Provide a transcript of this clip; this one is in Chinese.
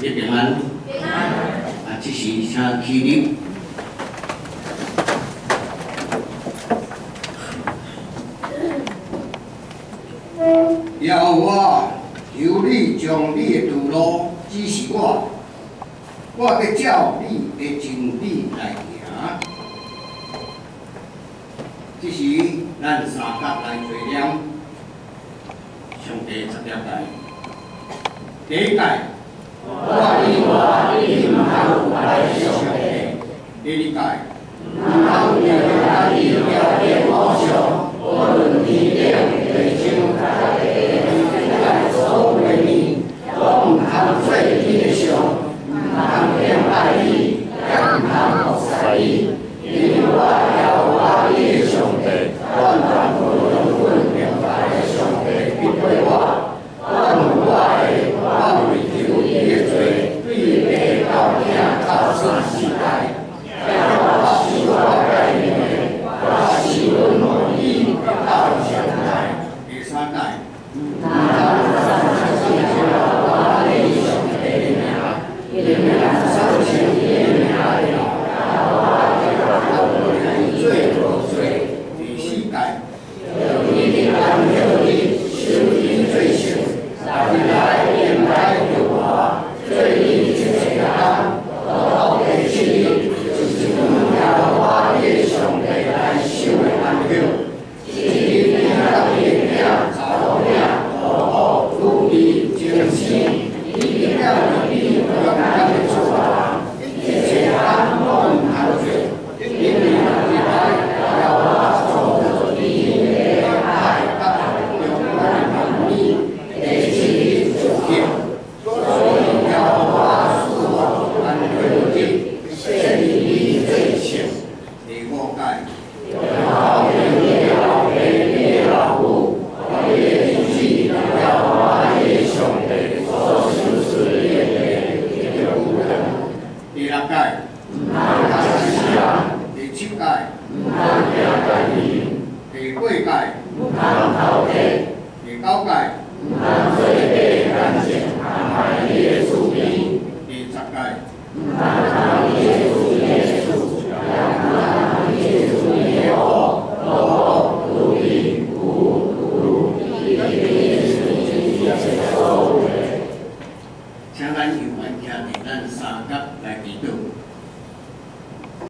你平安。 平安。 这时请起立。要我求你将你的道路指示我，我要照你的真理来行。这时，咱三角来做念，上帝十条解。第一解，我你唔通拜上帝；第二解，唔通用咱你了的偶像，无论天顶、地上、大地，咱所为你，都唔通做你的像，唔通敬拜你，也唔通服侍你，因为我要我你的上帝，完全无用阮敬拜的上帝逼迫我。我用我为求伊的罪，对下到听到全世界，我是我该命的，我是阮愿意到现在。第三解，唔通伤心我的上帝的名，因为伤心伊的名了，我罪无罪。第四解，有你的甘有你，受你罪受。你来应来救我，最你一切人，我的心就是要我的上帝来受的安享。是你命让你命，朝命，好努力精神，你让你勇敢的做人，一切人拢唔通做，因为你来要我做你的爱甲勇敢的你。所以要我使我安稳的，胜利最强。第五解，老天的老天的老母，我的天气要我的上帝所受试验的有人。第六解，唔通杀人。第七解，唔通行奸淫。第八解，唔通偷窃。第九解，唔通做假干净。害你的子民，第十解，唔通偷你的子民的厝，也唔通你的子民的屋，努力你的子民所有的。请咱永远徛伫咱三角。